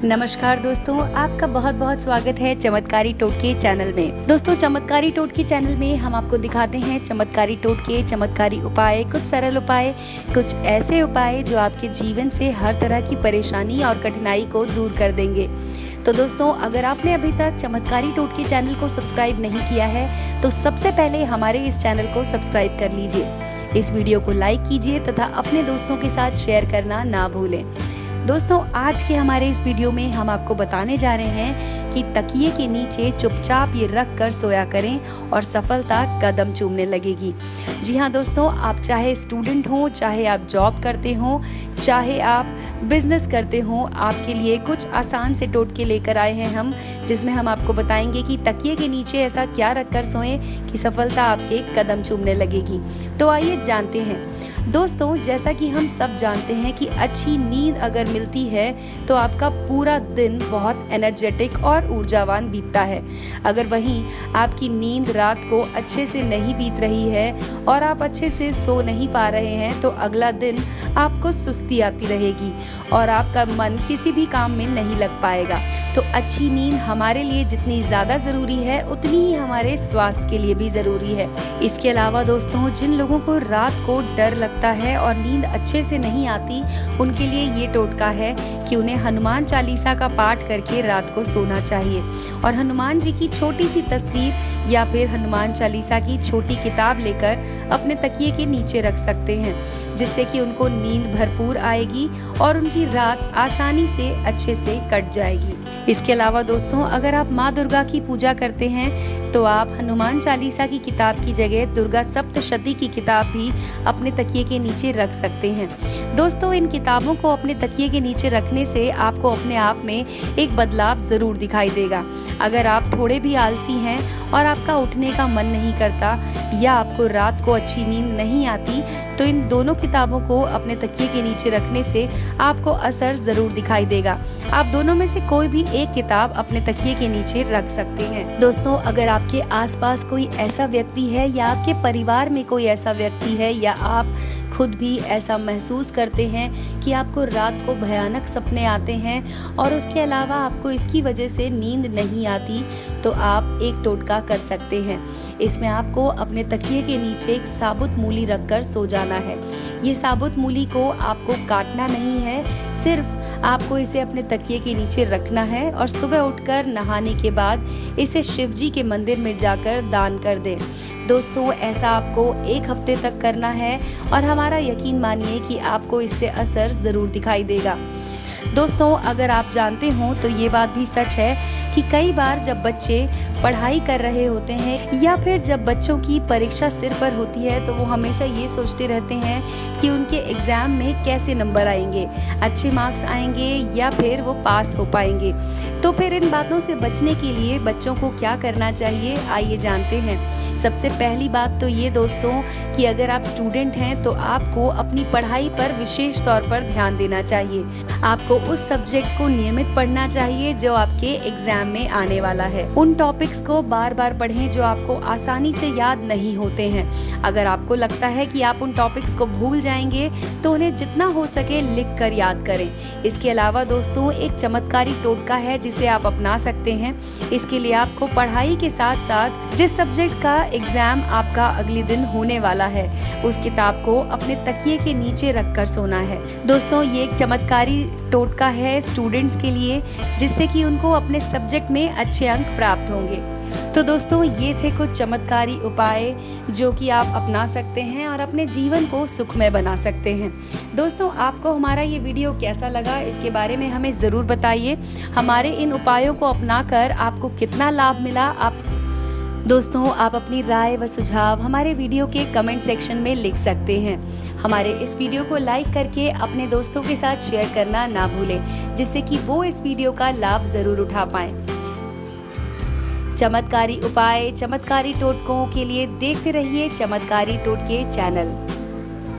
नमस्कार दोस्तों, आपका बहुत बहुत स्वागत है चमत्कारी टोटके चैनल में। दोस्तों, चमत्कारी टोटके चैनल में हम आपको दिखाते हैं चमत्कारी टोटके, चमत्कारी उपाय, कुछ सरल उपाय, कुछ ऐसे उपाय जो आपके जीवन से हर तरह की परेशानी और कठिनाई को दूर कर देंगे। तो दोस्तों, अगर आपने अभी तक चमत्कारी टोटके चैनल को सब्सक्राइब नहीं किया है तो सबसे पहले हमारे इस चैनल को सब्सक्राइब कर लीजिए। इस वीडियो को लाइक कीजिए तथा अपने दोस्तों के साथ शेयर करना ना भूलें। दोस्तों, आज के हमारे इस वीडियो में हम आपको बताने जा रहे हैं कि तकिए के नीचे चुपचाप ये रख कर सोया करें और सफलता कदम चूमने लगेगी। जी हाँ दोस्तों, आप चाहे स्टूडेंट हो, चाहे आप जॉब करते हो, चाहे आप बिजनेस करते हो, आपके लिए कुछ आसान से टोटके लेकर आए हैं हम, जिसमें हम आपको बताएंगे कि तकिए के नीचे ऐसा क्या रख कर सोएं कि सफलता आपके कदम चूमने लगेगी। तो आइए जानते हैं। दोस्तों, जैसा कि हम सब जानते हैं कि अच्छी नींद अगर मिलती है तो आपका पूरा दिन बहुत एनर्जेटिक और ऊर्जावान बीतता है। अगर वहीं आपकी नींद रात को अच्छे से नहीं बीत रही है और आप अच्छे से सो नहीं पा रहे हैं तो अगला दिन आपको सुस्ती आती रहेगी और आपका मन किसी भी काम में नहीं लग पाएगा। तो अच्छी नींद हमारे लिए जितनी ज़्यादा ज़रूरी है उतनी ही हमारे स्वास्थ्य के लिए भी ज़रूरी है। इसके अलावा दोस्तों, जिन लोगों को रात को डर लगता है और नींद अच्छे से नहीं आती, उनके लिए ये टोटका है कि उन्हें हनुमान चालीसा का पाठ करके रात को सोना चाहिए और हनुमान जी की छोटी सी तस्वीर या फिर हनुमान चालीसा की छोटी किताब लेकर अपने तकिए के नीचे रख सकते हैं, जिससे कि उनको नींद भरपूर आएगी और उनकी रात आसानी से अच्छे से कट जाएगी। इसके अलावा दोस्तों, अगर आप माँ दुर्गा की पूजा करते हैं तो आप हनुमान चालीसा की किताब की जगह दुर्गा सप्तशती की किताब भी अपने तकिए के नीचे रख सकते हैं। दोस्तों, इन किताबों को अपने तकिए के नीचे रखने से आपको अपने आप में एक बदलाव जरूर दिखाई देगा। अगर आप थोड़े भी आलसी हैं और आपका उठने का मन नहीं करता या आपको रात को अच्छी नींद नहीं आती, तो इन दोनों किताबों को अपने तकिए के नीचे रखने से आपको असर जरूर दिखाई देगा। आप दोनों में से कोई भी एक किताब अपने तकिए के नीचे रख सकते हैं। दोस्तों, अगर आपके आसपास कोई ऐसा व्यक्ति है या आपके परिवार में कोई ऐसा व्यक्ति है या आप खुद भी ऐसा महसूस करते हैं कि आपको रात को भयानक सपने आते हैं और उसके अलावा आपको इसकी वजह से नींद नहीं आती, तो आप एक टोटका कर सकते हैं। इसमें आपको अपने तकिए के नीचे एक साबुत मूली रखकर सो जाना है। ये साबुत मूली को आपको काटना नहीं है, सिर्फ आपको इसे अपने तकिए के नीचे रखना है और सुबह उठकर नहाने के बाद इसे शिव जी के मंदिर में जाकर दान कर दें। दोस्तों, ऐसा आपको एक हफ्ते तक करना है और हमारा यकीन मानिए कि आपको इससे असर ज़रूर दिखाई देगा। दोस्तों, अगर आप जानते हो तो ये बात भी सच है कि कई बार जब बच्चे पढ़ाई कर रहे होते हैं या फिर जब बच्चों की परीक्षा सिर पर होती है तो वो हमेशा ये सोचते रहते हैं कि उनके एग्ज़ाम में कैसे नंबर आएंगे, अच्छे मार्क्स आएंगे या फिर वो पास हो पाएंगे। तो फिर इन बातों से बचने के लिए बच्चों को क्या करना चाहिए, आइए जानते हैं। सबसे पहली बात तो ये दोस्तों कि अगर आप स्टूडेंट हैं तो आपको अपनी पढ़ाई पर विशेष तौर पर ध्यान देना चाहिए। आपको उस सब्जेक्ट को नियमित पढ़ना चाहिए जो आपके एग्जाम में आने वाला है। उन टॉपिक्स को बार बार पढ़ें जो आपको आसानी से याद नहीं होते हैं। अगर आपको लगता है कि आप उन टॉपिक्स को भूल जाएंगे तो उन्हें जितना हो सके लिख कर याद करें। इसके अलावा दोस्तों, एक चमत्कारी टोटका है जिसे आप अपना सकते हैं। इसके लिए आपको पढ़ाई के साथ साथ जिस सब्जेक्ट का एग्जाम आपका अगले दिन होने वाला है उस किताब को अपने तकिए के नीचे रख कर सोना है। दोस्तों, ये एक चमत्कारी टोटका है स्टूडेंट्स के लिए, जिससे कि उनको अपने सब्जेक्ट में अच्छे अंक प्राप्त होंगे। तो दोस्तों, ये थे कुछ चमत्कारी उपाय जो कि आप अपना सकते हैं और अपने जीवन को सुखमय बना सकते हैं। दोस्तों, आपको हमारा ये वीडियो कैसा लगा इसके बारे में हमें ज़रूर बताइए। हमारे इन उपायों को अपनाकर आपको कितना लाभ मिला, दोस्तों, आप अपनी राय व सुझाव हमारे वीडियो के कमेंट सेक्शन में लिख सकते हैं। हमारे इस वीडियो को लाइक करके अपने दोस्तों के साथ शेयर करना ना भूलें, जिससे कि वो इस वीडियो का लाभ ज़रूर उठा पाएं। चमत्कारी उपाय, चमत्कारी टोटकों के लिए देखते रहिए चमत्कारी टोटके चैनल।